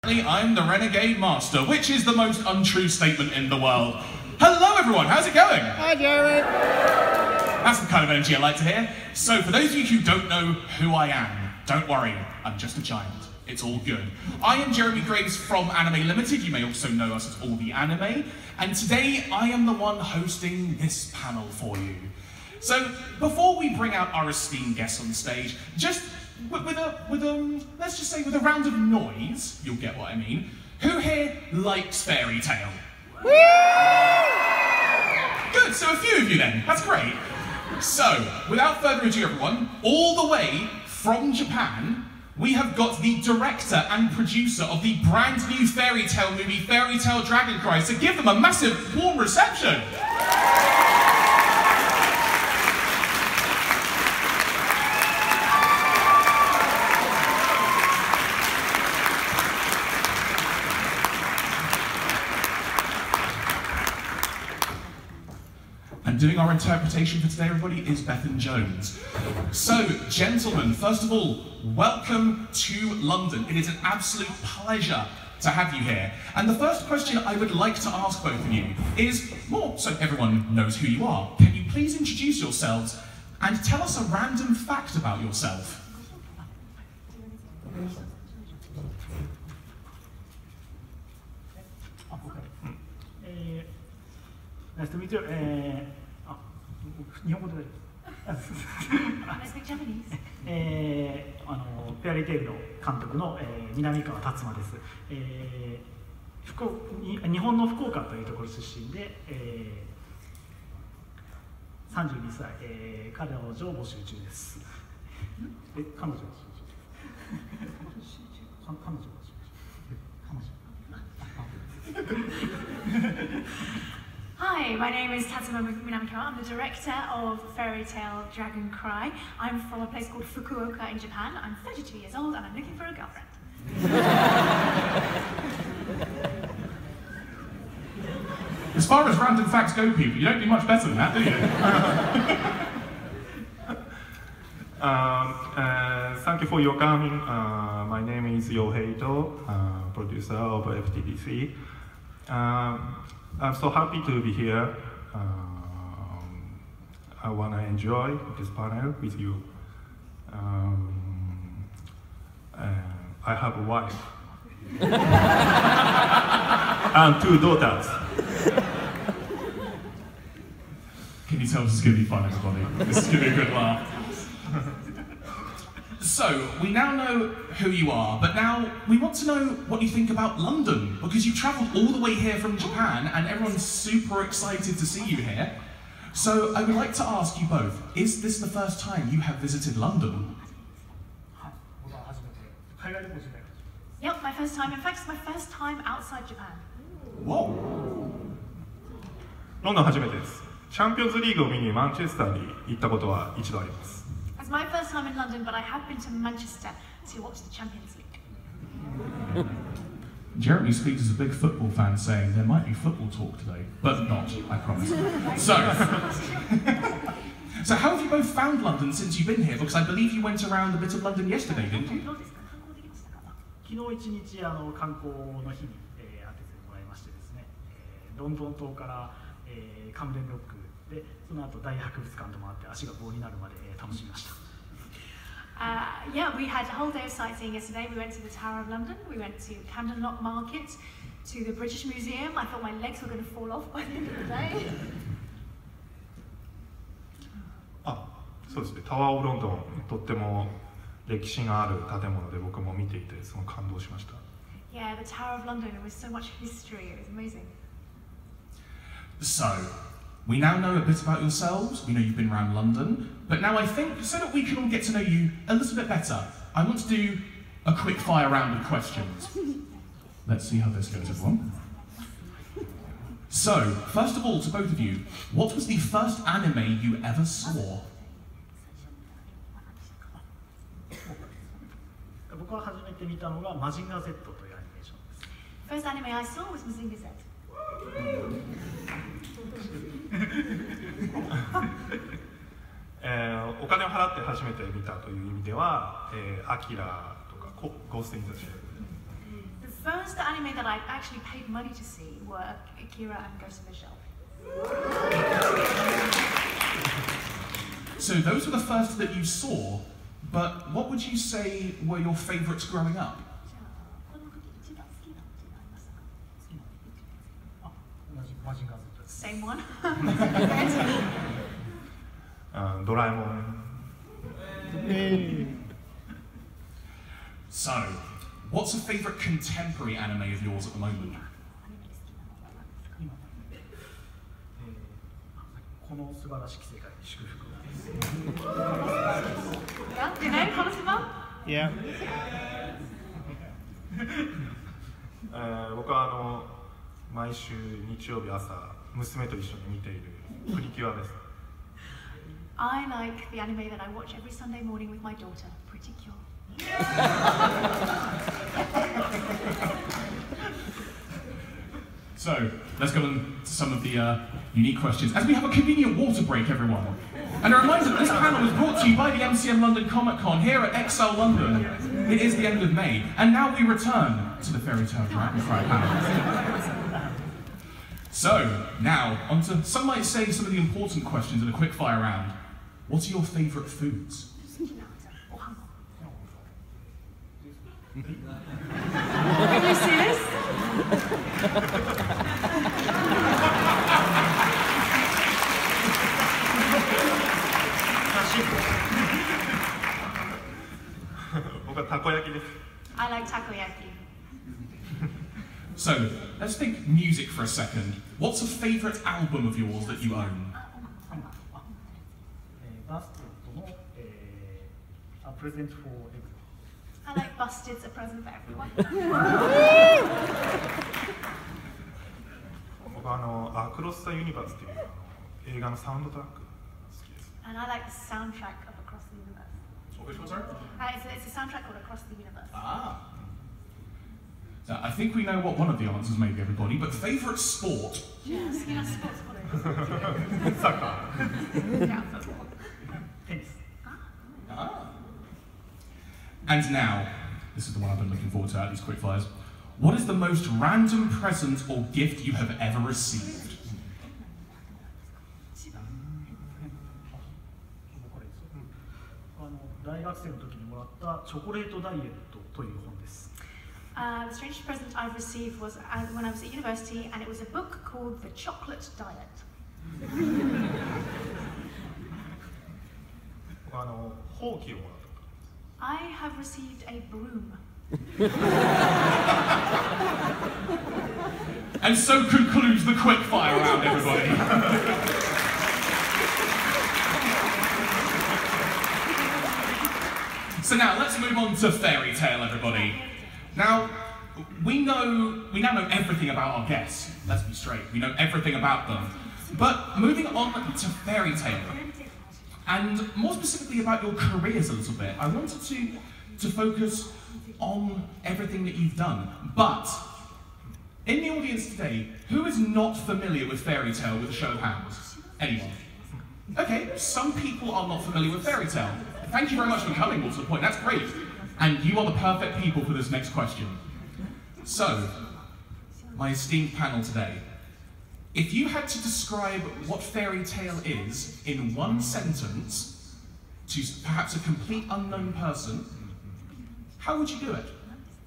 I'm the Renegade Master, which is the most untrue statement in the world. Hello everyone, how's it going? Hi Jeremy. That's the kind of energy I like to hear. So for those of you who don't know who I am, don't worry, I'm just a giant. It's all good. I am Jeremy Graves from Anime Limited. You may also know us as All the Anime. And today I am the one hosting this panel for you. So before we bring out our esteemed guests on stage, just let's just say with a round of noise, you'll get what I mean. Who here likes fairy tale? Woo! Good, so a few of you then, that's great. So, without further ado everyone, all the way from Japan, we have got the director and producer of the brand new fairy tale movie, Fairy Tail Dragon Cry, so give them a massive warm reception. And doing our interpretation for today, everybody, is Bethan Jones. So, gentlemen, first of all, welcome to London. It is an absolute pleasure to have you here. And the first question I would like to ask both of you is, more so everyone knows who you are, can you please introduce yourselves and tell us a random fact about yourself? Nice to meet you. 日本語で。I speak Japanese. フェアリーテールの監督の南川達馬です。日本の福岡というところ出身で、32歳、彼女を募集中です。彼女募集中。 Hi, my name is Tatsuma Minamikawa. I'm the director of Fairy Tail Dragon Cry. I'm from a place called Fukuoka in Japan. I'm 32 years old and I'm looking for a girlfriend. As far as random facts go, people, you don't do much better than that, do you? Thank you for your coming. My name is Yohei Ito, producer of FTDC. I'm so happy to be here. I want to enjoy this panel with you. I have a wife and 2 daughters. Can you tell this is going to be fun, everybody? This is going to be a good laugh. So, we now know who you are, but now we want to know what you think about London, because you've travelled all the way here from Japan, and everyone's super excited to see you here. So, I would like to ask you both, is this the first time you have visited London? Yep, my first time. In fact, it's my first time outside Japan. Whoa! ロンドン初めてです。チャンピオンズリーグを見にマンチェスターに行ったことは一度あります。 It's my first time in London, but I have been to Manchester to watch the Champions League. Jeremy speaks as a big football fan, saying there might be football talk today, but not, I promise. So how have you both found London since you've been here? Because I believe you went around a bit of London yesterday, didn't you? 昨日一日観光の日に当ててもらいましてですね、ロンドン島からカムデンロックでその後大博物館と回って足が棒になるまで楽しみました。 Yeah, we had a whole day of sightseeing yesterday. We went to the Tower of London, we went to Camden Lock Market, to the British Museum. I thought my legs were going to fall off by the end of the day. そうですね。タワーオブロンドン、とっても歴史がある建物で僕も見ていてすごく感動しました。 Yeah, the Tower of London. It was so much history. It was amazing. So, we now know a bit about yourselves. We know you've been around London, but now I think so that we can all get to know you a little bit better, I want to do a quick fire round of questions. Let's see how this goes, everyone. So, first of all, to both of you, what was the first anime you ever saw? 僕が初めて見たのがマジンガー Z というアニメーションです。 First anime I saw was Mazinger Z. お金を払って初めて見たという意味では、アキラとかゴースト・イン・ザ・シェル。 The first anime that I actually paid money to see were Akira and Ghost in the Shell. So those were the first that you saw, but what would you say were your favourites growing up? 同じマジンガー Z です。 Same one. ドラえもん。 So, what's a favourite contemporary anime of yours at the moment? この素晴らしき世界に祝福を。 Yeah, do you know Konosuba? Yeah. 僕は毎週日曜日朝娘と一緒に見ているプリキュアです。 I like the anime that I watch every Sunday morning with my daughter, Pretty Cure. So, let's go on to some of the unique questions. As we have a convenient water break, everyone. And a reminder that this panel was brought to you by the MCM London Comic Con here at Excel London. It is the end of May, and now we return to the Fairy Tale Dragonfly panel. So, now, on to, some might say, some of the important questions in a quick fire round. What are your favourite foods? Are you serious? 僕はたこ焼きです。 I like takoyaki. So, let's think music for a second. What's a favourite album of yours that you own? バステッドのA Present for Everyone。 I like Busted's A Present for Everyone. 僕はアクロス・ザ・ユニバースという映画のサウンドトラックが好きです。 And I like the soundtrack of Across the Universe. Which one, sorry? It's a soundtrack called Across the Universe. Ah. So I think we know what one of the answers may be, everybody, but favourite sport? Yes, you know, sports. サッカー。 Yeah. テニス。 Ah. And now, this is the one I've been looking forward to at these quick fires. What is the most random present or gift you have ever received? これです大学生の時にもらったチョコレートダイエットという本です。 The strangest present I've received was when I was at university, and it was a book called The Chocolate Diet. 僕はほうきをもらった。 I have received a broom. And so concludes the quick fire round, everybody. So now let's move on to Fairy Tale, everybody. Now we now know everything about our guests. Let's be straight. We know everything about them. But moving on to Fairy Tale, and more specifically about your careers a little bit, I wanted to focus on everything that you've done. But in the audience today, who is not familiar with Fairy Tale with a show of hands? Anyone? Okay, some people are not familiar with Fairy Tale. Thank you very much for coming, more to the point, that's great. And you are the perfect people for this next question. So, my esteemed panel today, if you had to describe what Fairy Tale is in one sentence to perhaps a complete unknown person, how would you do it?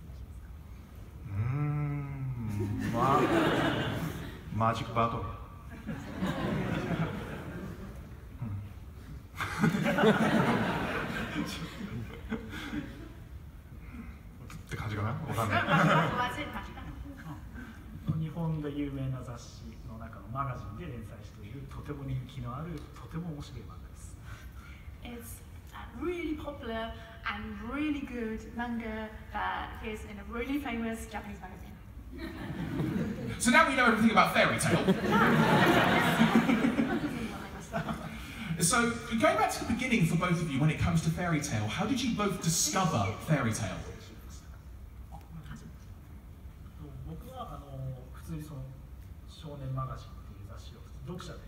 マジックバトル。って感じかな。わかんない。 日本で有名な雑誌の中のマガジンで連載しているとても人気のあるとても面白い漫画です。 It's a really popular and really good manga that is in a really famous Japanese magazine. So now we know everything about Fairy Tale. So, going back to the beginning for both of you when it comes to Fairy Tale, how did you both discover Fairy Tale? 僕は普通にその少年マガジンっていう雑誌を読者で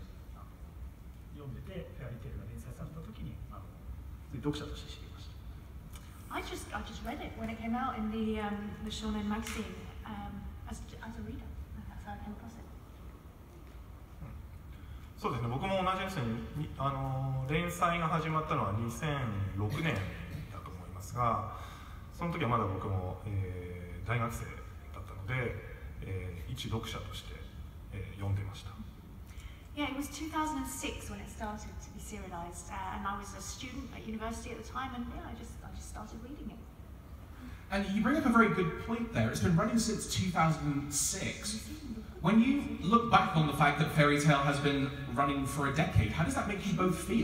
読んでて、フェアリーテールが連載された時に読者として知りました。 I just read it when it came out in the Shonen magazine as a reader. That's how I came across it. そうですね、僕も同じですね。連載が始まったのは2006年だと思いますが、その時はまだ僕も、大学生だったので、一読者として、読んでました。 Yeah, it was 2006 when it started to be serialized, and I was a student at university at the time, and yeah, I just started reading it. And you bring up a very good point there. It's been running since 2006. When you look back on the fact that Fairy Tail has been running for a decade, how does that make you both feel?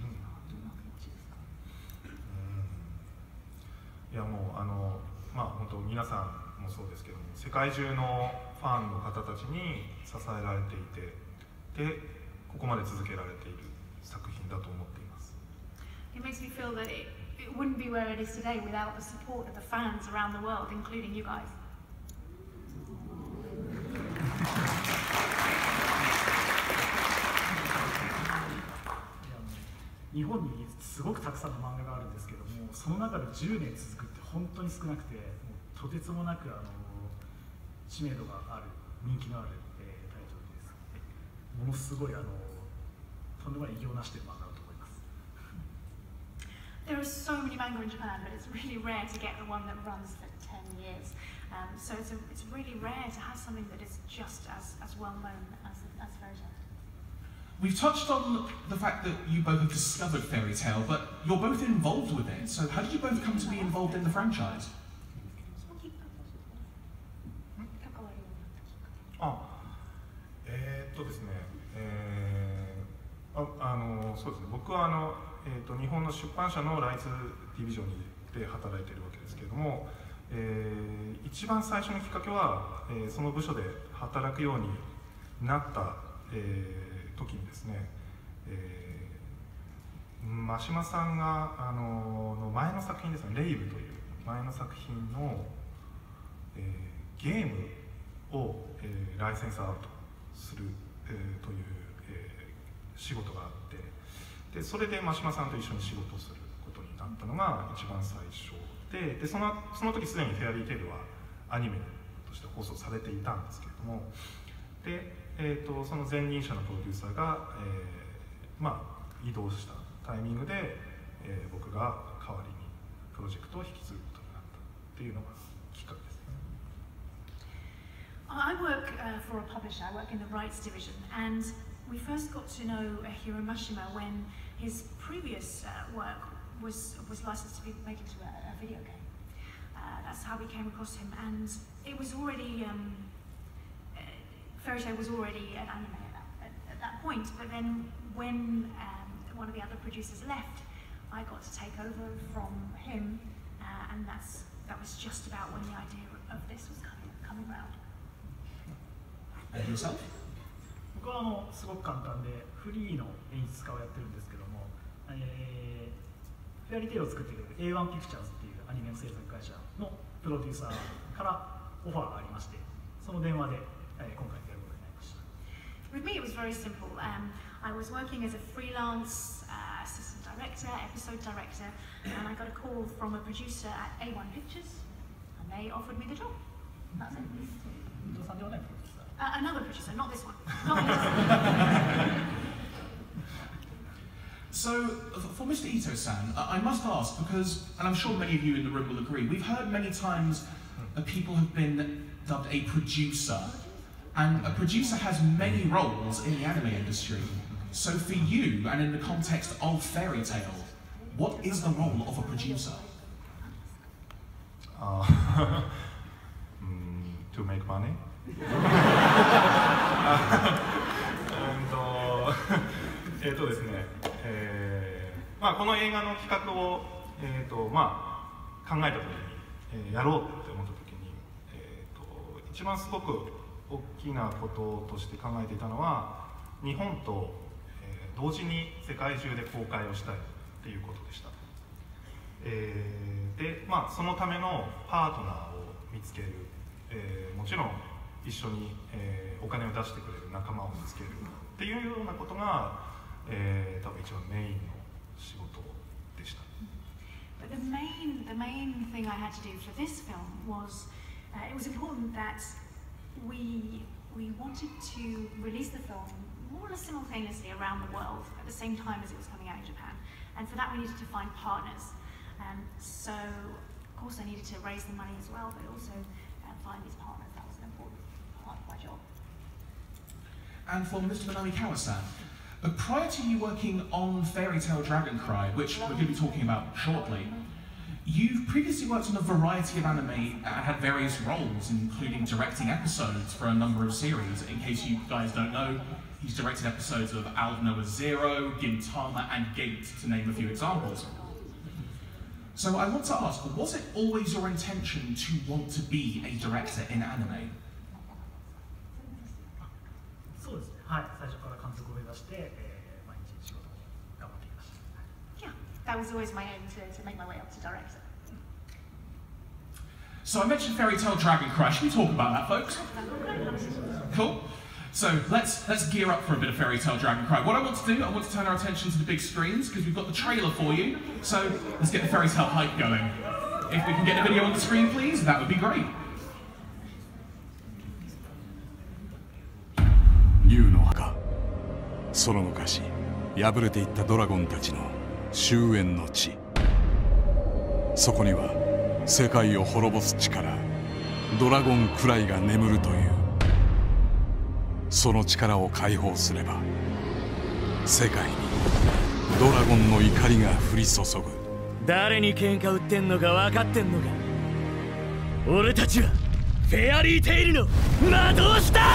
いやもうまあ本当皆さんもそうですけども、世界中のファンの方たちに支えられていて、でここまで続けられている作品だと思っています。 It makes me feel that it wouldn't be where it is today without the support of the fans around the world, including you guys. 日本にすごくたくさんの漫画があるんですけども、その中で10年続くって本当に少なくて、もうとてつもなく知名度がある、人気のある、タイトルです。ものすごいとんでもない偉業を成している漫画だと思います。 There are so many manga in Japan, but it's really rare to get the one that runs for 10 years. So it's really rare to have something that is just as well known as Fairy Tail. We've touched on the fact that you both have discovered Fairy Tail, but you're both involved with it. So how did you both come to be involved in the franchise? ですね、そうですね、僕は日本の出版社のライツディビジョンで働いているわけですけれども、一番最初のきっかけは、その部署で働くようになった、時にですね、真島さんが前の作品ですね、レイブという前の作品の、ゲームを、ライセンスアウトする、という、仕事があって、でそれで真島さんと一緒に仕事をすることになったのが一番最初で、その時すでに「フェアリーテイル」はアニメとして放送されていたんですけれども、で、その前任者のプロデューサーが、移動したタイミングで、僕が代わりにプロジェクトを引き継ぐことになったっていうのがきっかけですね。 I work for a publisher. I work in the rights division, and we first got to know Hiromashima when his previous work was licensed to be made into a video game. That's how we came across him, and it was already Fairy Tail was already an anime at that point. But then when one of the other producers left, I got to take over from him, and that was just about when the idea of this was coming around. And yourself? 僕はすごく簡単でフリーの演出家をやってるんですけども、フェアリーテイルを作っている A1 ピクチャーズっていうアニメの制作会社のプロデューサーからオファーがありまして、その電話で、今回やることになりました。 With me, it was very simple. I was working as a freelance assistant director, episode director, and I got a call from a producer at A1 Pictures, and they offered me the job. That's it. 伊藤さんではないプロデューサー。 Another producer, not this one. Not this one. So, for Mr. Ito-san, I must ask, because, and I'm sure many of you in the room will agree, we've heard many times that people have been dubbed a producer, and a producer has many roles in the anime industry. So for you, and in the context of Fairy Tail, what is the role of a producer? To make money. ですね、この映画の企画を、考えた時に、やろうって思った時に、一番すごく大きなこととして考えていたのは日本と、同時に世界中で公開をしたいっていうことでした。で、そのためのパートナーを見つける、もちろん一緒に、お金を出してくれる仲間を見つけるっていうようなことが、多分一番メインの仕事でした。 But the main thing I had to do for this film was it was important that we wanted to release the film more or less simultaneously around the world at the same time as it was coming out in Japan. And for that we needed to find partners. So of course I needed to raise the money as well, but also find these partners. That was an important part of my job. And for Mr. Minamikawa-san, prior to you working on Fairy Tail Dragon Cry, which we're going to be talking about shortly, you've previously worked on a variety of anime and had various roles, including directing episodes for a number of series. In case you guys don't know, he's directed episodes of Aldnoah Zero, Gintama, and Gate, to name a few examples. So I want to ask, was it always your intention to want to be a director in anime? そうですね。はい。最初から監督を目指して、毎日仕事を頑張っていました。 Yeah, that was always my aim to make my way up to director. So I mentioned Fairy Tail Dragon Cry. Should we talk about that, folks? Cool. So let's gear up for a bit of Fairy Tail Dragon Cry. What I want to do, I want to turn our attention to the big screens because we've got the trailer for you. So let's get the Fairy Tail hype going. If we can get the video on the screen, please, that would be great. 竜の墓、その昔敗れていったドラゴンたちの終焉の地。そこには世界を滅ぼす力、ドラゴンクライが眠るという。その力を解放すれば世界にドラゴンの怒りが降り注ぐ。 誰に喧嘩売ってんのか分かってんのか。俺たちはフェアリーテイルの魔導士だ。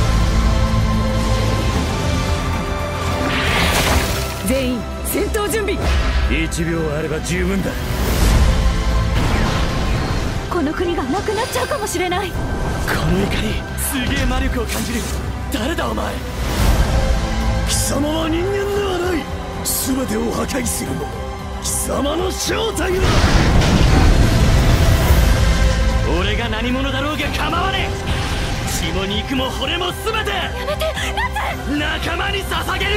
全員戦闘準備。 1秒あれば十分だ。 この国がなくなっちゃうかもしれない。 この怒りすげえ魔力を感じる。誰だお前。貴様は人間ではない。全てを破壊するの貴様の正体は。俺が何者だろうが構わねえ。血も肉も骨も全てやめて。なんで仲間に捧げる。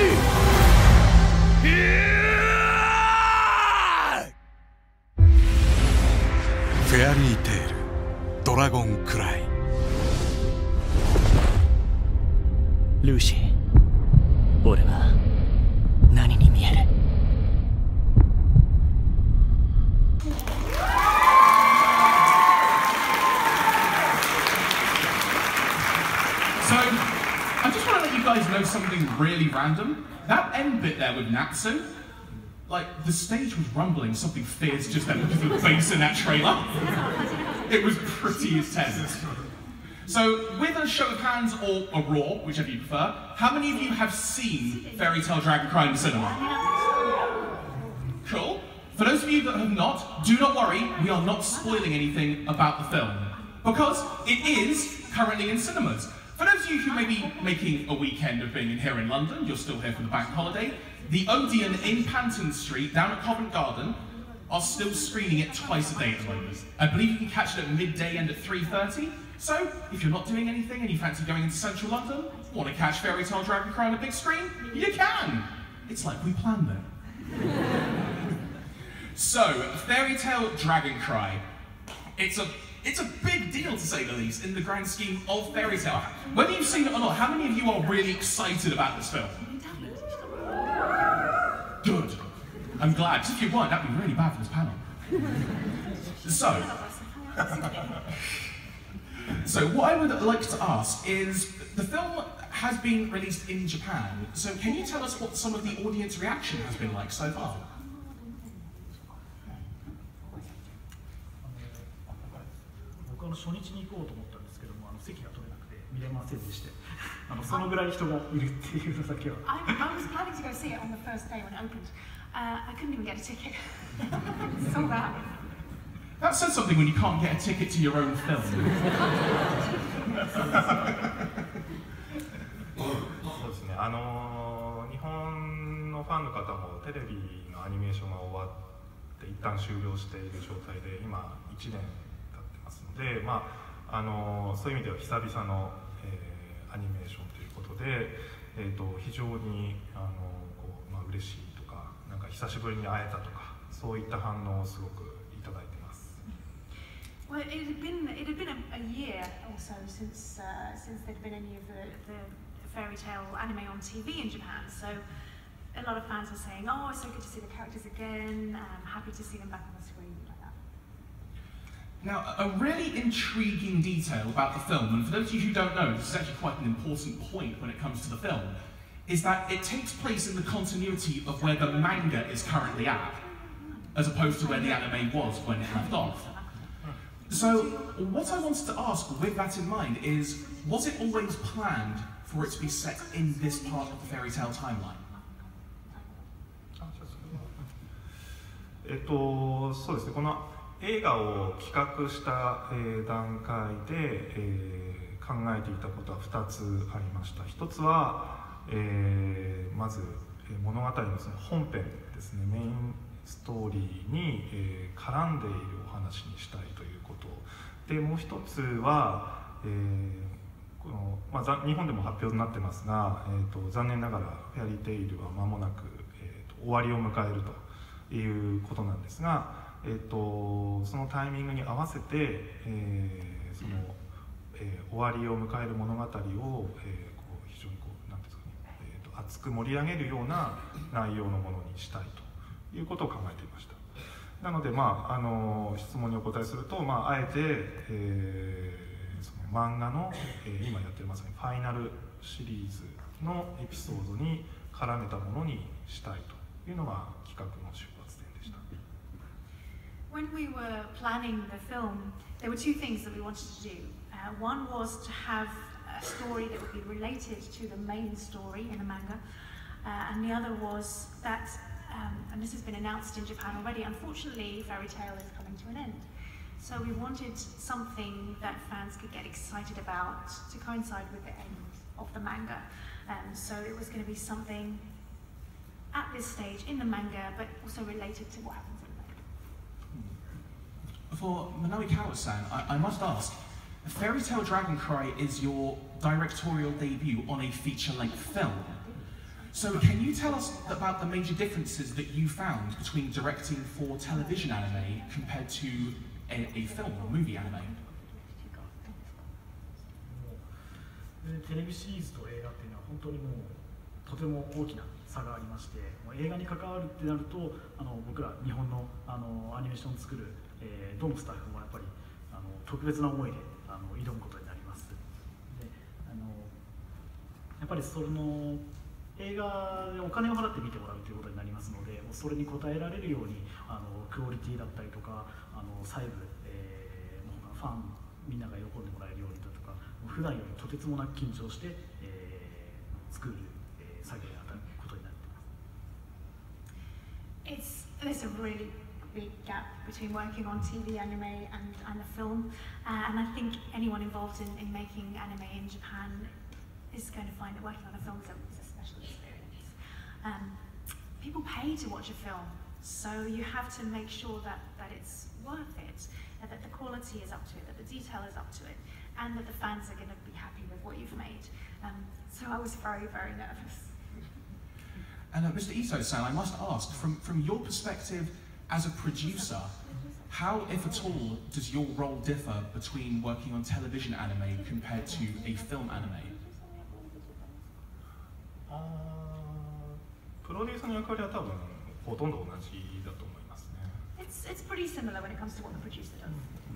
フェアリーテールドラゴンクライ。 ルーシー、俺は何に見える。 So, I just want to let you guys know something really random. That end bit there with Natsu, like, the stage was rumbling, something fierce just then because of the bass in that trailer. It was pretty intense. So, with a show of hands or a roar, whichever you prefer, how many of you have seen Fairy Tail Dragon Cry in the cinema? Cool. For those of you that have not, do not worry, we are not spoiling anything about the film, because it is currently in cinemas. For those of you who may be making a weekend of being in here in London, you're still here for the bank holiday, the Odeon in Panton Street, down at Covent Garden, are still screening it twice a day at the moment. I believe you can catch it at midday and at 3:30. So, if you're not doing anything and you fancy going into central London, want to catch Fairy Tail Dragon Cry on a big screen, you can! It's like we planned it. So, Fairy Tail Dragon Cry. It's a big deal, to say the least, in the grand scheme of Fairy Tail. Whether you've seen it or not, how many of you are really excited about this film? Good. I'm glad, because if you weren't, that'd be really bad for this panel. So what I would like to ask is, the film has been released in Japan, so can you tell us what some of the audience reaction has been like so far? 僕は初日に行こうと思ったんですけども、席が取れなくて見れませんでして、そのぐらい人がいるっていうのだけは。 I was planning to go see it on the first day when it opened. I couldn't even get a ticket. Sold out. That says something when you can't get a ticket to your own film. そうですね。日本のファンの方もテレビのアニメーションが終わって一旦終了している状態で今1年経ってますので、そういう意味では久々の、アニメーションということで、非常に嬉しいとか、なんか久しぶりに会えたとか、そそういった反応をすごくいただいてます。 Well, it had been a year or so since there'd been any of the fairy tale anime on TV in Japan. So a lot of fans were saying, "Oh, it's so good to see the characters again. I'm happy to see them back on the screen," like that. Now, a really intriguing detail about the film, and for those of you who don't know, this is actually quite an important point when it comes to the film, is that it takes place in the continuity of where the manga is currently at, as opposed to where the anime was when it left off. So, what I wanted to ask with that in mind is, was it always planned for it to be set in this part of the fairy tale timeline? そうですね、この映画を企画した、段階で、考えていたことは2つありました。1つは、まず、物語のその本編ですね、メインストーリーに、絡んでいるお話にしたいということで、もう一つは、この日本でも発表になってますが、残念ながらフェアリーテイルは間もなく、終わりを迎えるということなんですが、そのタイミングに合わせて、その、終わりを迎える物語を、非常になんていうんですかね、熱く盛り上げるような内容のものにしたいということを考えていました。なので、質問にお答えすると、あえて、その漫画の、今やってるまさにファイナルシリーズのエピソードに絡めたものにしたいというのが企画の出発点でした。 When we were planning the film, there were two things that we wanted to do. One was to have a story that would be related to the main story in the manga, and the other was that, and this has been announced in Japan already, unfortunately, Fairy Tail is coming to an end. So we wanted something that fans could get excited about to coincide with the end of the manga. So it was going to be something at this stage in the manga, but also related to what happens in the manga. For Minamikawa-san, I must ask, Fairy Tail Dragon Cry is your directorial debut on a feature-length film. So can you tell us about the major differences that you found between directing for television anime compared to a film or movie anime? テレビシリーズと映画っていうのは本当にもうとても大きな差がありまして、映画に関わるってなると僕ら日本のアニメーションを作る、どのスタッフもやっぱり特別な思いで挑むことになります。でやっぱりその映画でお金を払って見てもらうということになりますので、それに応えられるようにクオリティだったりとか細部、ファンみんなが喜んでもらえるようにだとか、普段よりとてつもなく緊張して、作る、作業に当たることになっています。 There's a really big gap between working on TV anime and a film, and I think anyone involved in making anime in Japan is going to find that working on a film is a special experience. People pay to watch a film, so you have to make sure that it's worth it, that the quality is up to it, that the detail is up to it, and that the fans are going to be happy with what you've made. So I was very, very nervous. And Mr. Ito-san, I must ask, from your perspective as a producer, how, if at all, does your role differ between working on television anime compared to a film anime? プロデューサーの役割は多分ほとんど同じだと思いますね。 It's pretty similar when it comes to what the producer does.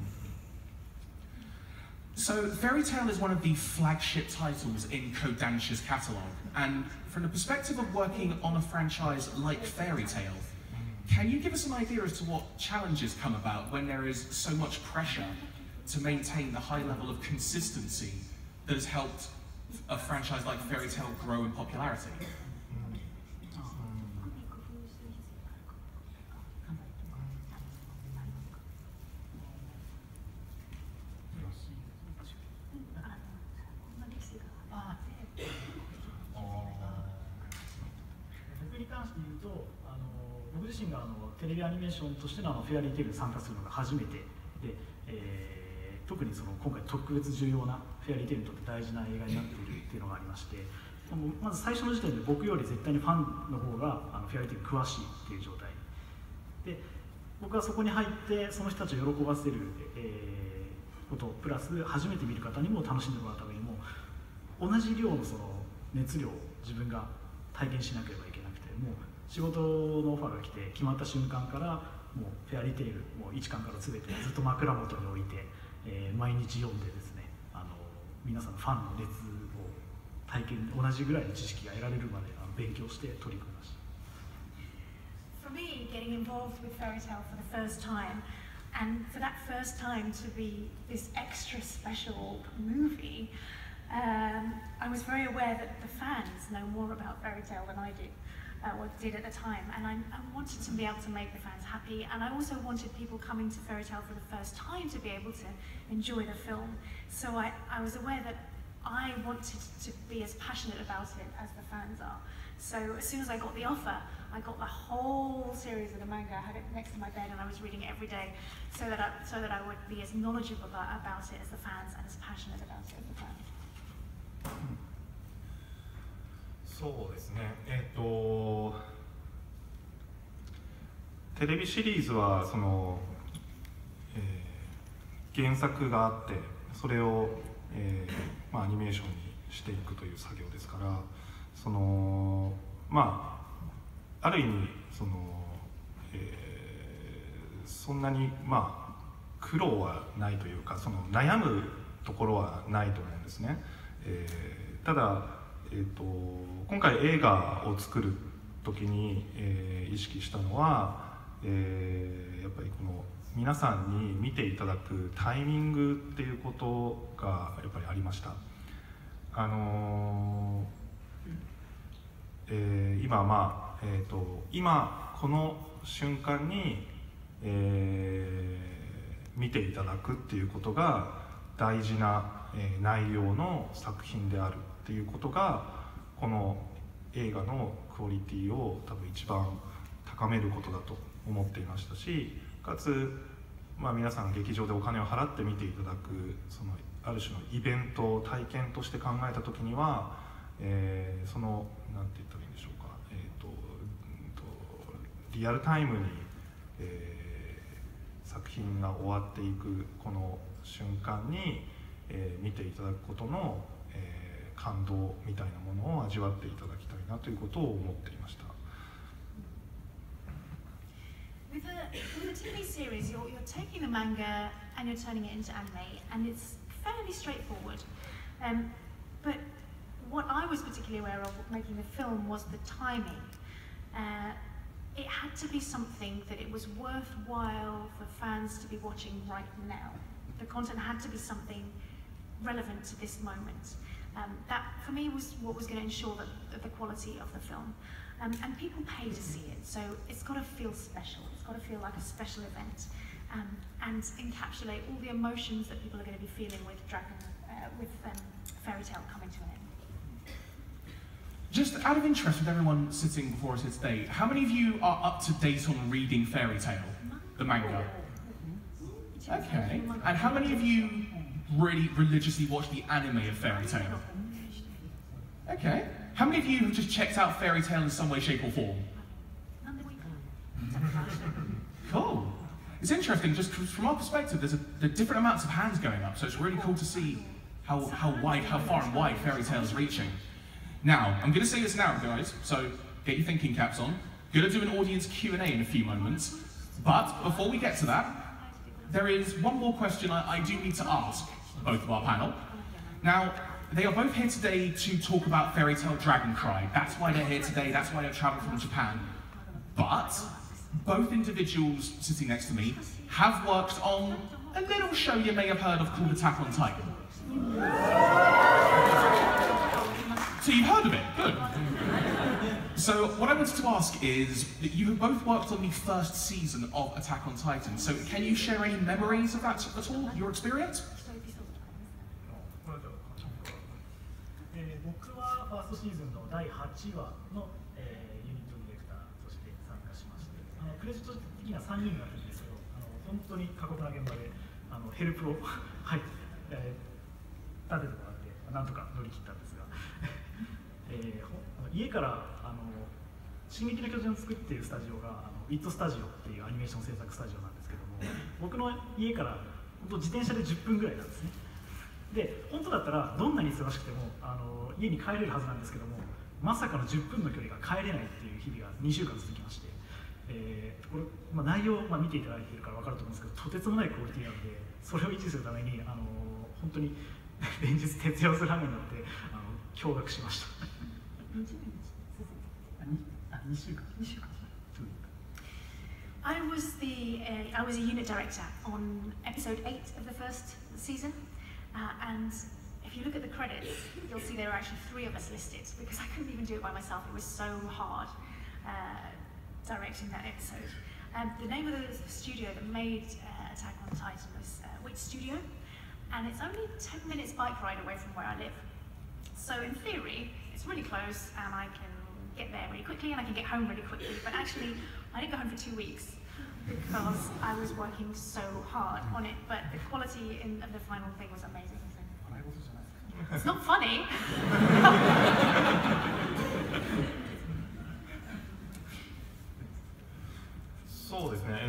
So, Fairy Tail is one of the flagship titles in Kodansha's catalogue, and from the perspective of working on a franchise like Fairy Tail, can you give us an idea as to what challenges come about when there is so much pressure to maintain the high level of consistency that has helped a franchise like Fairy Tail grow in popularity? 僕自身がテレビアニメーションとしてのフェアリーテイルに参加するのが初めてで、特に今回特別重要なフェアリーテイルにとって大事な映画になっているっていうのがありまして、まず最初の時点で僕より絶対にファンの方がフェアリーテイルに詳しいっていう状態で、 僕はそこに入ってその人たちを喜ばせる、ことプラス初めて見る方にも楽しんでもらうためにも同じ量のその熱量を自分が体験しなければいけなくて、もう仕事のオファーが来て決まった瞬間からもうフェアリーテイルもう1巻から全てずっと枕元に置いて、毎日読んでですね、皆さんのファンの熱を体験同じぐらいの知識が得られるまで勉強して取り組みました。 For me, getting involved with Fairy Tail for the first time, and for that first time to be this extra special movie, I was very aware that the fans know more about Fairy Tail than I do, or did at the time, and I wanted to be able to make the fans happy, and I also wanted people coming to Fairy Tail for the first time to be able to enjoy the film. So I was aware that I wanted to be as passionate about it as the fans are. So as soon as I got the offer, I got the whole series of the manga. I had it next to my bed and I was reading it every day, so that I would be as knowledgeable about it as the fans and as passionate about it as the fans. そうですね。テレビシリーズはその、原作があってそれを、アニメーションにしていくという作業ですから、そのある意味その、そんなに苦労はないというか、その悩むところはないと思うんですね。ただ、今回映画を作る時に、意識したのは、やっぱりこの皆さんに見ていただくタイミングっていうことがやっぱりありました。今この瞬間に、見ていただくっていうことが大事な、内容の作品であるっていうことがこの映画のクオリティを多分一番高めることだと思っていましたし、かつ、皆さん劇場でお金を払って見ていただくそのある種のイベント体験として考えた時には、そのなんて言ったらいいんでしょうか、リアルタイムに、作品が終わっていくこの瞬間に、見ていただくことの、感動みたいなものを味わっていただきたいなということを思っていました。 With a TV series, you're taking the manga and you're turning it into anime, and it's fairly straightforward. But what I was particularly aware of making the film was the timing. It had to be something that it was worthwhile for fans to be watching right now. The content had to be something relevant to this moment. That, for me, was what was going to ensure the quality of the film. And people pay to see it, so it's got to feel special. It's got to feel like a special event, and encapsulate all the emotions that people are going to be feeling with Fairy Tail coming to an end. Just out of interest, with everyone sitting before us here today, how many of you are up to date on reading Fairy Tail, the manga? Okay. And how many of you really religiously watch the anime of Fairy Tail? Okay. How many of you have just checked out Fairy Tail in some way, shape or form? Cool. It's interesting, just from our perspective, there are different amounts of hands going up, so it's really cool to see how far and wide Fairy Tail is reaching. Now, I'm going to say this now, guys, so get your thinking caps on. I'm going to do an audience Q&A in a few moments, but before we get to that, there is one more question I do need to ask both of our panel. Now, they are both here today to talk about Fairy Tail Dragon Cry. That's why they're here today, that's why they've travelled from Japan. But both individuals sitting next to me have worked on a little show you may have heard of called Attack on Titan. So you've heard of it, good. So what I wanted to ask is, that you have both worked on the first season of Attack on Titan, so can you share any memories of that at all, your experience? 僕はファーストシーズンの第8話の、ユニットディレクターとして参加しまして、クレジット的には3人になってるんですけど、本当に過酷な現場でヘルプを、はい立ててもらってなんとか乗り切ったんですが、家から進撃の巨人を作っているスタジオがイットスタジオっていうアニメーション制作スタジオなんですけども、僕の家から本当自転車で10分ぐらいなんですね。で本当だったらどんなに忙しくても家に帰れるはずなんですけども、まさかの10分の距離が帰れないっていう日々が2週間続きまして、これ、内容を見ていただいているから分かると思うんですけど、とてつもないクオリティなので、それを維持するために本当に連日徹夜をする羽目になって驚愕しました。2週間。 I was a unit director on episode 8 of the first season, and if you look at the credits, you'll see there are actually 3 of us listed because I couldn't even do it by myself. It was so hard directing that episode. The name of the studio that made Attack on Titan was Wit Studio, and it's only 10 minutes bike ride away from where I live. So in theory, it's really close, and I can get there really quickly, and I can get home really quickly. But actually, I didn't go home for 2 weeks because I was working so hard on it. But the quality of the final thing was amazing. It's not funny. そうですね。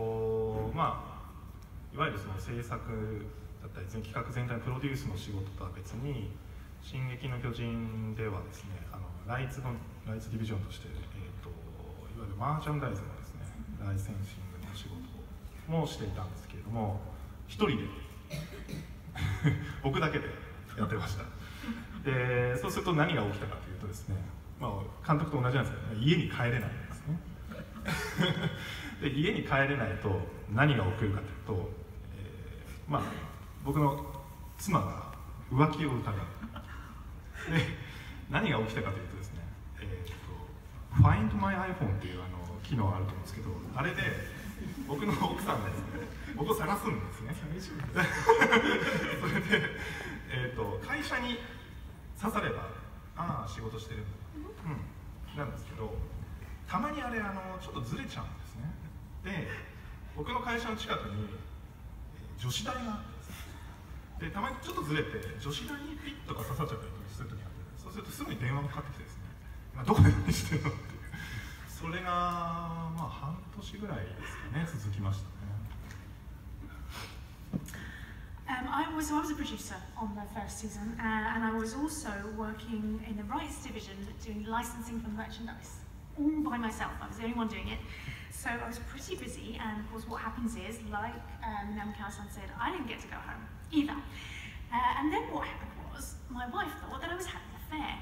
いわゆるその制作だったり企画全体のプロデュースの仕事とは別に、進撃の巨人ではですね、ライツディビジョンとして、いわゆるマーチャンダイズのですね、ライセンシングの仕事もしていたんですけれども、一人で僕だけでやってました。でそうすると何が起きたかというとですね、監督と同じなんですけど、家に帰れないんですね。で家に帰れないと何が起きるかというと、僕の妻が浮気を疑う。で何が起きたかというとですね、Find My iPhone っていう機能があると思うんですけど、あれで僕の奥さんがですね、僕を探すんですね。それで、会社に刺されば、ああ仕事してるんだ、なんですけど、たまにあれちょっとずれちゃうんですね。で僕の会社の近くに女子大があってですね、でたまにちょっとずれて女子大にピッとか刺さっちゃったりする時があって、そうするとすぐに電話がかかってきてですね、どこで何してるのっていう、それが半年ぐらいですかね、続きましたね。 I was a producer on the first season, and I was also working in the rights division doing licensing for merchandise all by myself. I was the only one doing it, so I was pretty busy. And of course, what happens is, like Minamikawa-san said, I didn't get to go home either. And then what happened was, my wife thought that I was having an affair.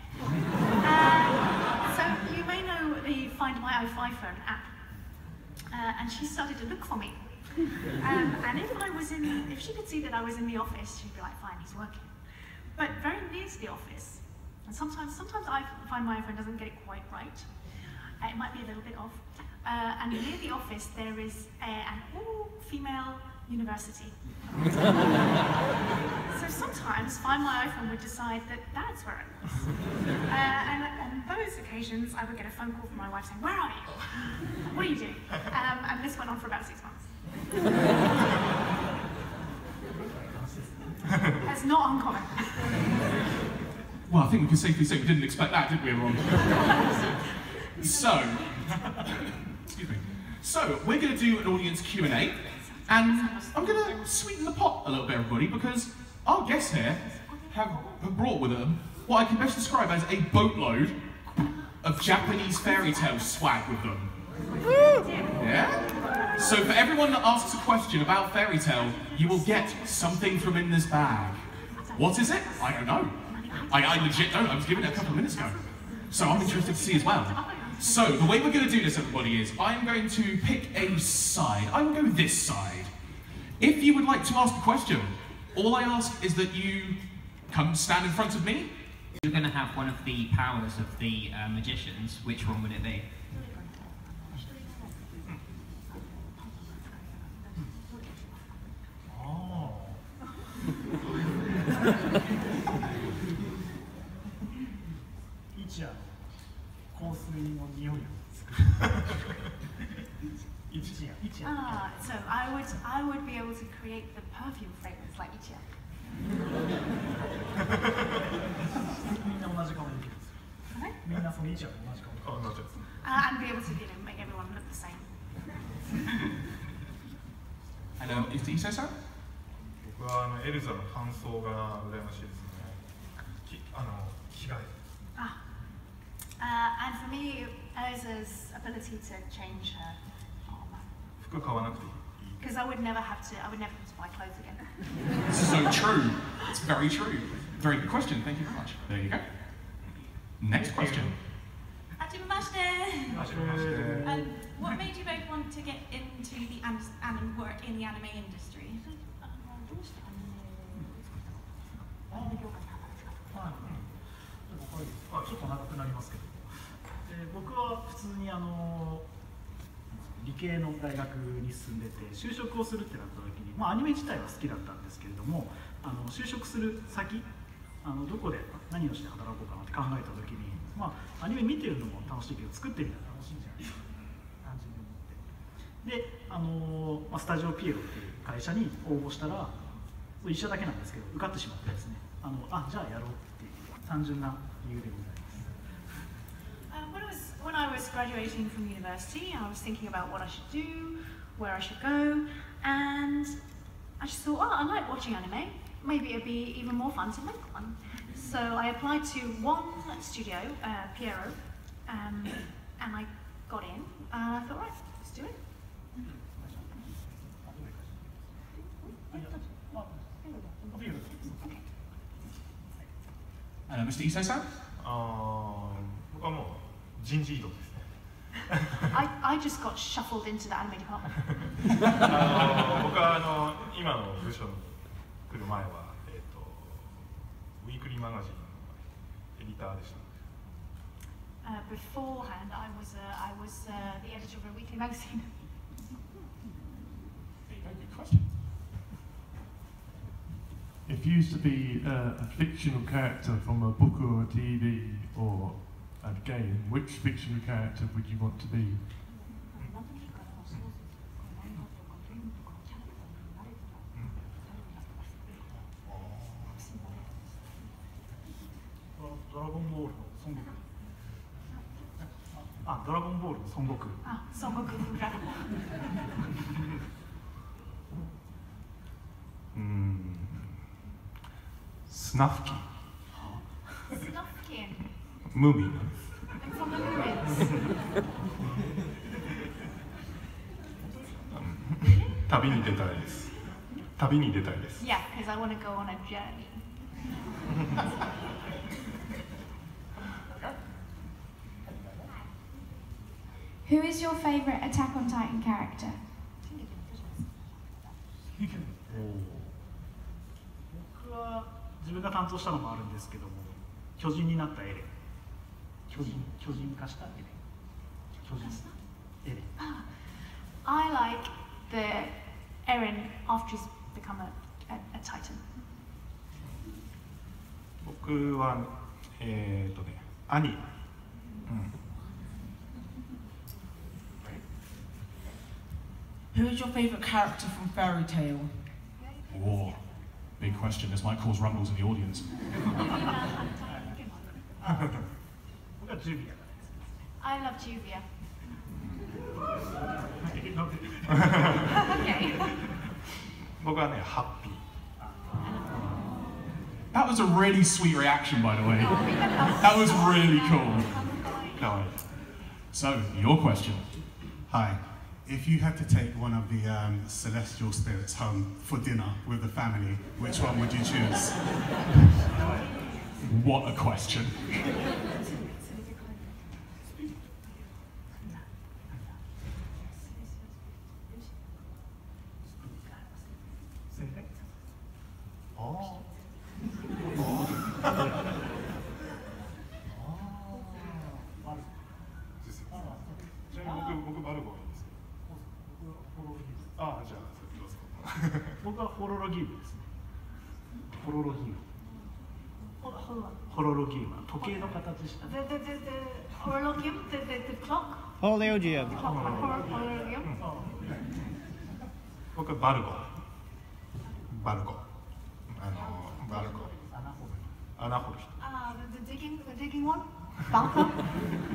So you may know the Find My iPhone app, and she started to look for me. And if she could see that I was in the office, she'd be like, fine, he's working. But very near to the office, and sometimes I Find My iPhone doesn't get it quite right. It might be a little bit off. And near the office, there is an all-female university. So sometimes Find My iPhone would decide that that's where I was. And on those occasions, I would get a phone call from my wife saying, where are you? What are you doing? And this went on for about 6 months. That's not uncommon. Well, I think we can safely say we didn't expect that, did we, everyone? So, excuse me. So, we're going to do an audience Q&A, and I'm going to sweeten the pot a little bit, everybody, because our guests here have brought with them what I can best describe as a boatload of Japanese fairy tale swag with them. Yeah? So for everyone that asks a question about fairy tale, you will get something from in this bag. What is it? I don't know. I legit don't. I was given it a couple of minutes ago. So I'm interested to see as well. So the way we're going to do this, everybody, is I'm going to pick a side. I will go this side. If you would like to ask a question, all I ask is that you come stand in front of me. You're going to have one of the powers of the magicians. Which one would it be? So I would be able to create the perfume fragrance like Ichiya. みんな同じ顔でできるんですよ。みんなその位置は同じかも。 同じです。 and be able to, make everyone look the same. And Itoさん？ 僕はエルザの感想が羨ましいですね。着替え。 And for me, Elsa's ability to change her armor. 服買わなくていい。 Because I would never have to buy clothes again. So true. It's very true. Very good question. Thank you very much. There you go. Next question. And what made you both want to get into the work in the anime industry? ちょっと長くなりますけど、僕は普通に理系の大学に進んでて就職をするってなった時に、アニメ自体は好きだったんですけれども、就職する先どこで何をして働こうかなって考えた時に、アニメ見てるのも楽しいけど作ってみたら楽しいんじゃないか単純に思って、でスタジオピエロっていう会社に応募したら1社だけなんですけど受かってしまってですね、じゃあやろうっていう単純な理由でございます。 When I was graduating from university, I was thinking about what I should do, where I should go, and I just thought, I like watching anime. Maybe it'd be even more fun to make one. So I applied to one studio, Piero, and I got in, and I thought, right, let's do it. Mr. Itoさん？ 僕はもう人事異動ですね。 I just got shuffled into the anime department. 僕は今の部署に来る前はウィークリーマガジンのエディターでした。 Beforehand, I was the editor of a weekly magazine. Good question. If you used to be a fictional character from a book or a TV or a game, which fictional character would you want to be? ドラゴンボールの孫悟空。ドラゴンボールの孫悟空。 孫悟空 from Dragon Ball. スナフキン。 Snufkin. ムービー。 From the movies. 旅に出たいです。旅に出たいです。 Yeah, because I want to go on a journey. Who is your favourite Attack on Titan character? 僕は自分が担当したのもあるんですけども、巨人になったエレン。巨人化したエレン。エレン。 I like the Eren after he's become a Titan. 僕は兄。 Who is your favourite character from Fairy Tail? Oh, big question. This might cause rumbles in the audience. 僕はジュビア。 I love Juvia. Okay. 僕はね、ハッピー。 That was a really sweet reaction, by the way. That was really cool. So, your question. Hi. If you had to take one of the celestial spirits home for dinner with the family, which one would you choose? What a question. Oh. 僕バルゴンです。じゃあどうぞ。 僕はホロロギウムですね。ホロロギウム。ホロロギウムは時計の形した。 The horologium, the clock. Horologium. Horologium. 僕はバルゴン。バルゴン。バルゴン。穴掘る人。 The digging one. Balcon.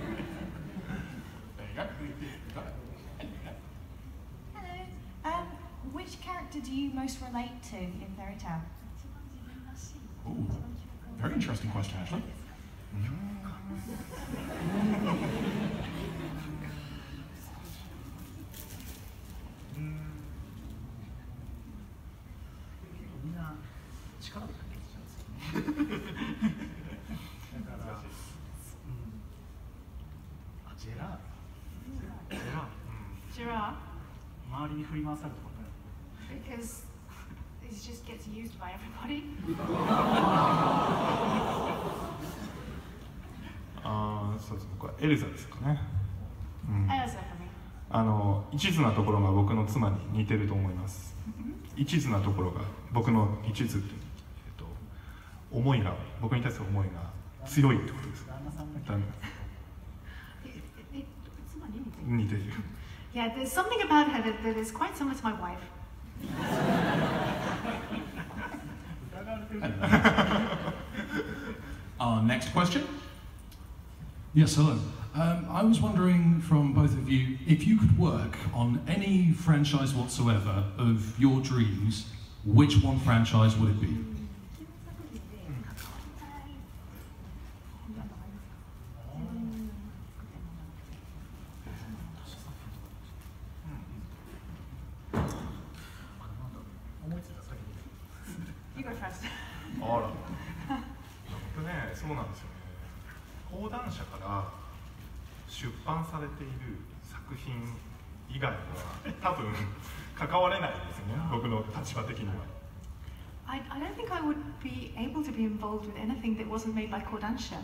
do you most relate to in Fairy Tail? Ooh, very interesting question, actually. Gerard? 周りに振り回されてばっかり。 Because he just gets used by everybody. そうです。僕はエルザですかね。 Elsa for me. 一途なところが僕の妻に似てると思います。一途なところが僕の一途って、思いが僕に対する思いが強いってことです。似てる。 Yeah, there's something about her that is quite similar to my wife. Our next question. Yes, hello. I was wondering from both of you, if you could work on any franchise whatsoever of your dreams, which one franchise would it be? You go first. あら、僕ね、そうなんですよね。講談社から出版されている作品以外は多分関われないんですよね。僕の立場的には。 I don't think I would be able to be involved with anything that wasn't made by Kodansha.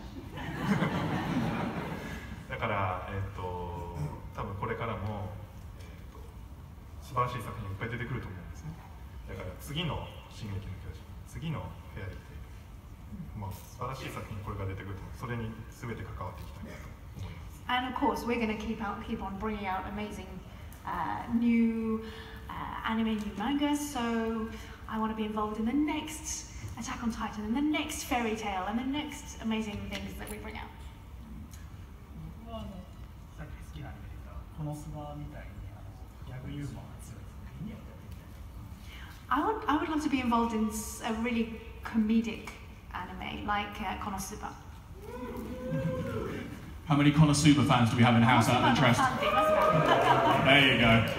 だから多分これからも素晴らしい作品いっぱい出てくると思うんですね。だから次の進撃の巨人、次のフェアリーテイル、まあ素晴らしい作品これが出てくると思う。それに全て関わっていきたいなと思います。 And of course, we're going to keep on bringing out amazing new anime, new manga. So I want to be involved in the next Attack on Titan, and the next Fairy Tail, and the next amazing things that we bring out. 僕はさっき好きなアニメで言ったこのスバみたいにギャグユーモアが強い作品にやってみたい。 I would love to be involved in a really comedic anime like Konosuba. How many Konosuba fans do we have in house out of interest? There you go.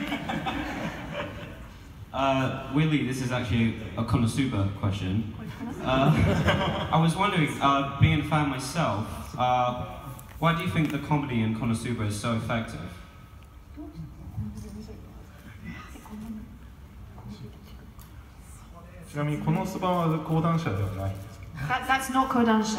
Weirdly, this is actually a Konosuba question. I was wondering, being a fan myself, why do you think the comedy in Konosuba is so effective? ちなみにこのスバは講談社ではないんですけど。 That's not Kodansha.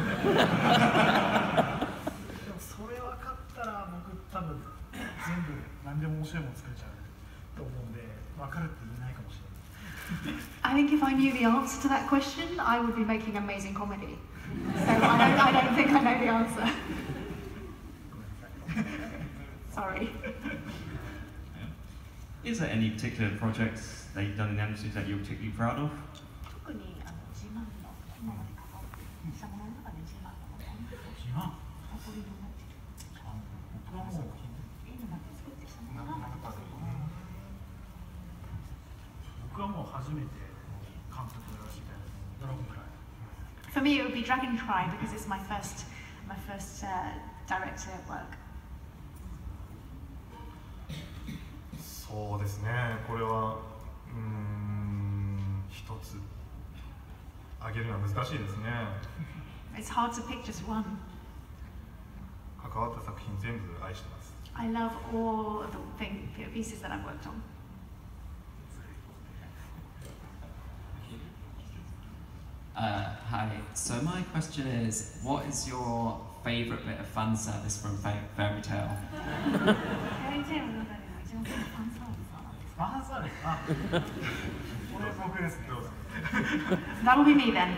でもそれ分かったら僕多分全部何でも面白いもの作れちゃうと思うんで分かるって言えないかもしれない。 I think if I knew the answer to that question, I would be making amazing comedy. So I don't think I know the answer. Sorry. Is there any particular projects that you've done in the industry that you're particularly proud of? 特に自慢の今まで関わってきたものの中で自慢のもの。 自慢？僕はもう僕はもう初めて監督をやらせていただいたドラゴンクライ。 For me, it would be Dragon Cry because it's my first director work. そうですね。これは一つ挙げるのは難しいですね。 It's hard to pick just one. 関わった作品全部愛してます。 I love all of the pieces that I've worked on. Hi, so my question is, what is your favourite bit of fan service from Fairy Tail? Fairy Tail の中での一番ファンサービスは何ですか？ファンサービス？あ、これ僕ですね。 That will be me then.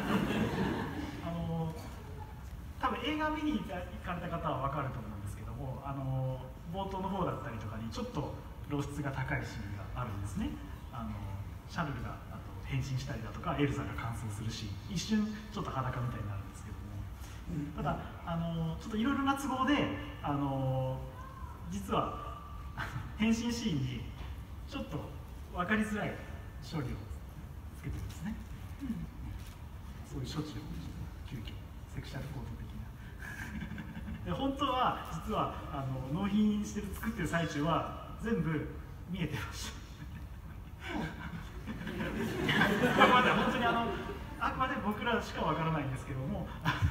多分映画見に行かれた方は分かると思うんですけども、冒頭の方だったりとかにちょっと露出が高いシーンがあるんですね。シャルルが変身したりだとか、エルサが完成するシーン、一瞬ちょっと裸みたいになるんですけども、ただちょっといろいろな都合で実は変身シーンにちょっと分かりづらい処理をつけてるんですね、そういう処置を急遽セクシャルコード的なで本当は実は納品してる作ってる最中は全部見えてましたこれまで本当にあくまで僕らしかわからないんですけども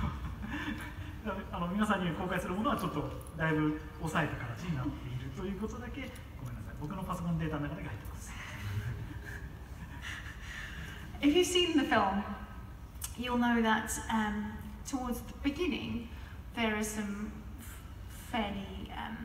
皆さんに公開するものはちょっとだいぶ抑えた形になっているということだけごめんなさい、僕のパソコンデータの中で書いてます。 If you've seen the film, you'll know that towards the beginning there is some fairly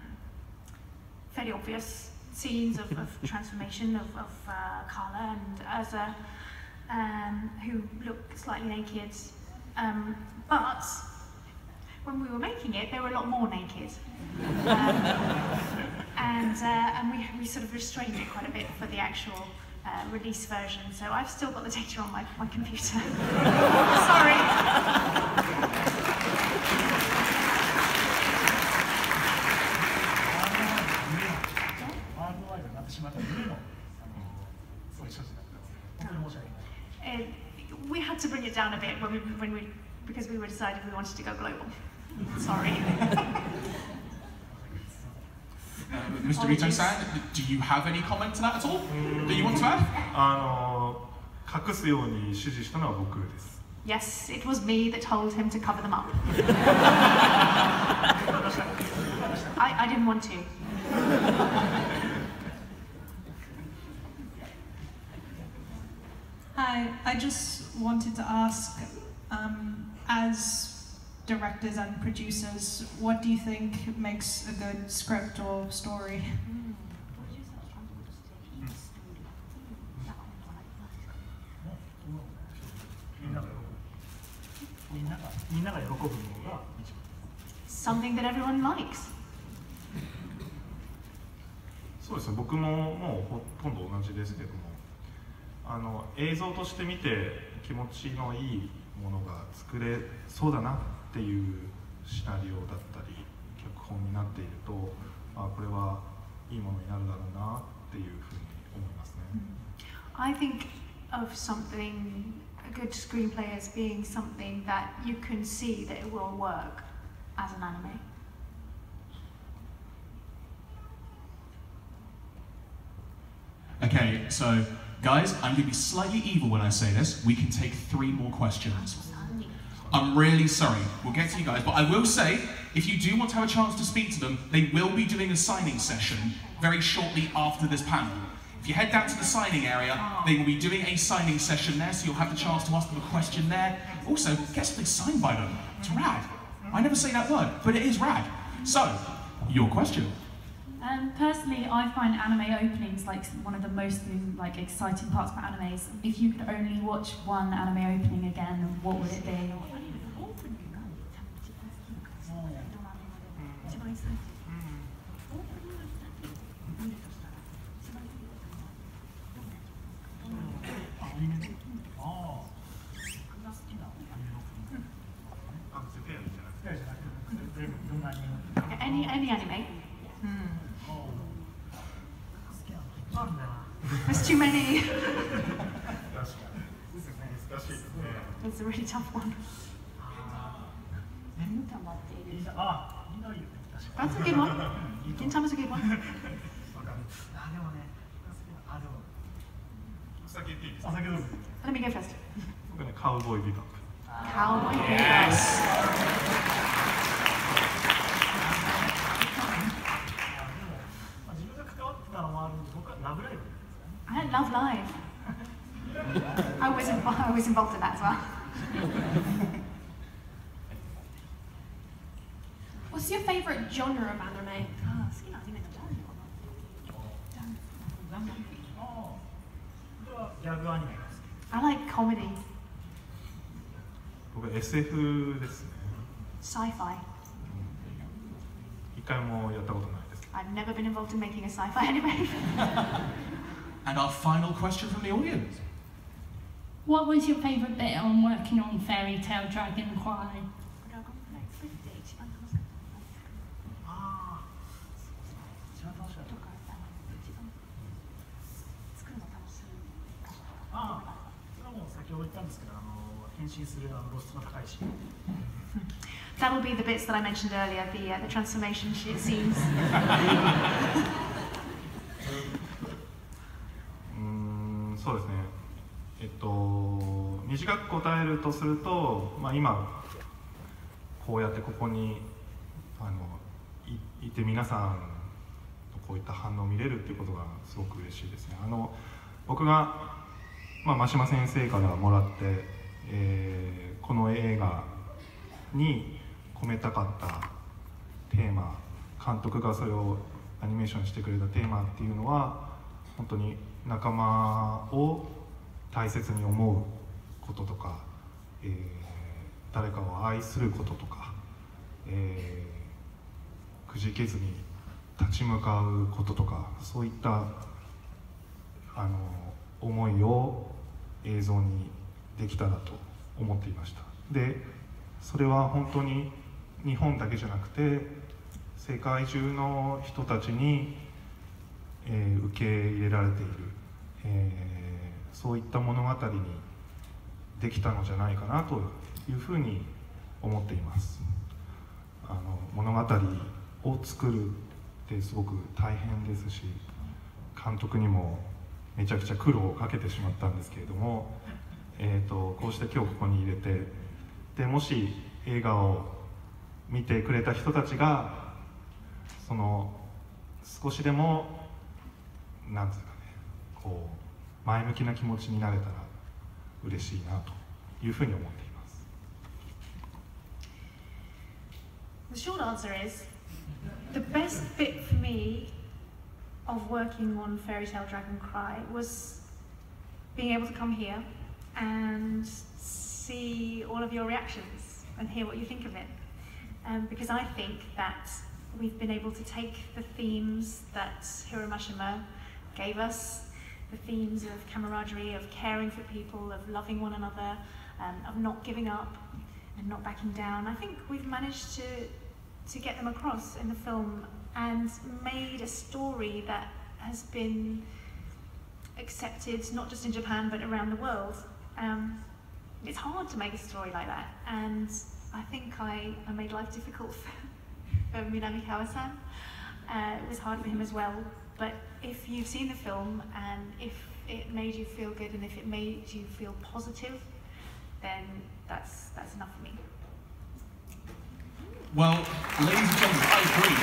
obvious scenes of transformation of Carla and Urza, who look slightly naked, but when we were making it, they were a lot more naked, and we sort of restrained it quite a bit for the actual release version. So I've still got the data on my computer. Sorry. しまった上のそういう処置だったので本当に申し訳ない。 We had to bring it down a bit because we were deciding we wanted to go global. Sorry. Mr. Ito-san, do you have any comment to that at all that you want to add? 隠すように指示したのは僕です。 Yes, it was me that told him to cover them up. I didn't want to. Hi, I just wanted to ask, as directors and producers, what do you think makes a good script or story? みんなが喜ぶものが一番。 Something that everyone likes. そうですね、僕ももうほとんど同じですけども、映像として見て気持ちのいいものが作れそうだなっていうシナリオだったり脚本になっていると、これはいいものになるだろうなっていうふうに思いますね。 I think of something, a good screenplay as being something that you can see that it will work as an anime. Okay, so guys, I'm going to be slightly evil when I say this. We can take 3 more questions. I'm really sorry. We'll get to you guys, but I will say, if you do want to have a chance to speak to them, they will be doing a signing session very shortly after this panel. If you head down to the signing area, they will be doing a signing session there, so you'll have the chance to ask them a question there. Also, get something signed by them. It's rad. I never say that word, but it is rad. So, your question. Personally, I find anime openings like one of the most exciting parts about animes. If you could only watch one anime opening again, what would it be? Any anime? There's too many. It's a really tough one. That's a good one. Gintama's a good one. Let me go first. Cowboy Bebop. Cowboy Bebop. Yes. I love Live. I was involved in that as well. What's your favourite genre of anime? I like comedy. SF ですね。 Sci-fi. 一回もやったことないです。 I've never been involved in making a sci-fi anime. And our final question from the audience. What was your favourite bit on working on Fairy Tail Dragon Kwai? ほど言ったんですけど、変身する露出の高いシーン。 That'll be the bits that I mentioned earlier, the transformation scenes. そうですね。短く答えるとすると、今こうやってここにいて皆さんのこういった反応を見れるっていうことがすごく嬉しいですね。僕が、真島先生からもらって、この映画に込めたかったテーマ、監督がそれをアニメーションしてくれたテーマっていうのは本当に仲間を大切に思うこととか、誰かを愛することとか、くじけずに立ち向かうこととか、そういった思いを映像にできたらと思っていました。で、それは本当に日本だけじゃなくて世界中の人たちに、受け入れられている、そういった物語にできたのじゃないかなというふうに思っています。物語を作るってすごく大変ですし、監督にもめちゃくちゃ苦労をかけてしまったんですけれども、こうして今日ここに入れて、でもし映画を見てくれた人たちが少しでもなんていうかね、こう前向きな気持ちになれたら嬉しいなというふうに思っています。 The short answer is, the best bit for me of working on Fairy Tail Dragon Cry was being able to come here and see all of your reactions and hear what you think of it. Because I think that we've been able to take the themes that Hiromashima gave us, the themes of camaraderie, of caring for people, of loving one another, of not giving up and not backing down. I think we've managed to get them across in the film and made a story that has been accepted not just in Japan but around the world. It's hard to make a story like that, and I think I made life difficult for Minamikawa-san. It was hard for him as well, but if you've seen the film and if it made you feel good and if it made you feel positive, then that's enough for me. Well, ladies and gentlemen, I agree.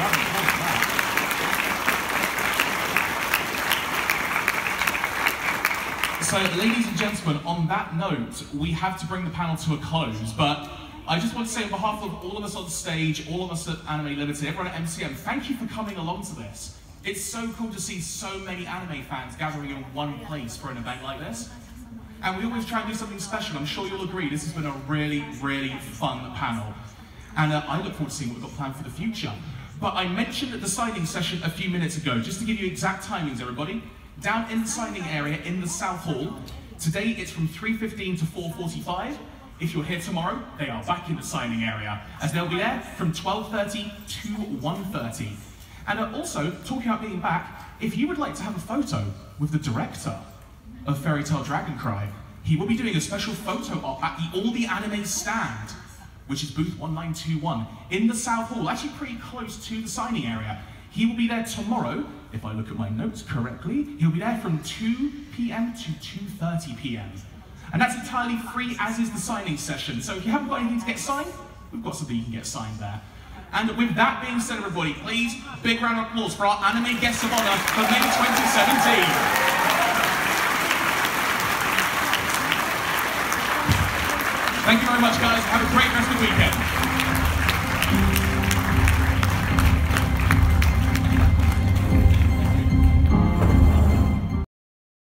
So, ladies and gentlemen, on that note, we have to bring the panel to a close, but I just want to say on behalf of all of us on stage, all of us at Anime Limited, everyone at MCM, thank you for coming along to this. It's so cool to see so many anime fans gathering in one place for an event like this. And we always try and do something special. I'm sure you'll agree this has been a really, really fun panel. And I look forward to seeing what we've got planned for the future. But I mentioned at the signing session a few minutes ago, just to give you exact timings, everybody, down in the signing area in the South Hall, today it's from 3:15 to 4:45. If you're here tomorrow, they are back in the signing area, as they'll be there from 12:30 to 1:30. And also, talking about being back, if you would like to have a photo with the director of Fairy Tail Dragon Cry, he will be doing a special photo op at the All the Anime stand, which is booth 1921, in the South Hall, actually pretty close to the signing area. He will be there tomorrow, if I look at my notes correctly, he'll be there from 2 p.m. to 2:30 p.m. And that's entirely free, as is the signing session. So if you haven't got anything to get signed, we've got something you can get signed there. And with that being said, everybody, please, big round of applause for our anime guests of honor for May 2017. Thank you very much, guys. Have a great rest of the weekend.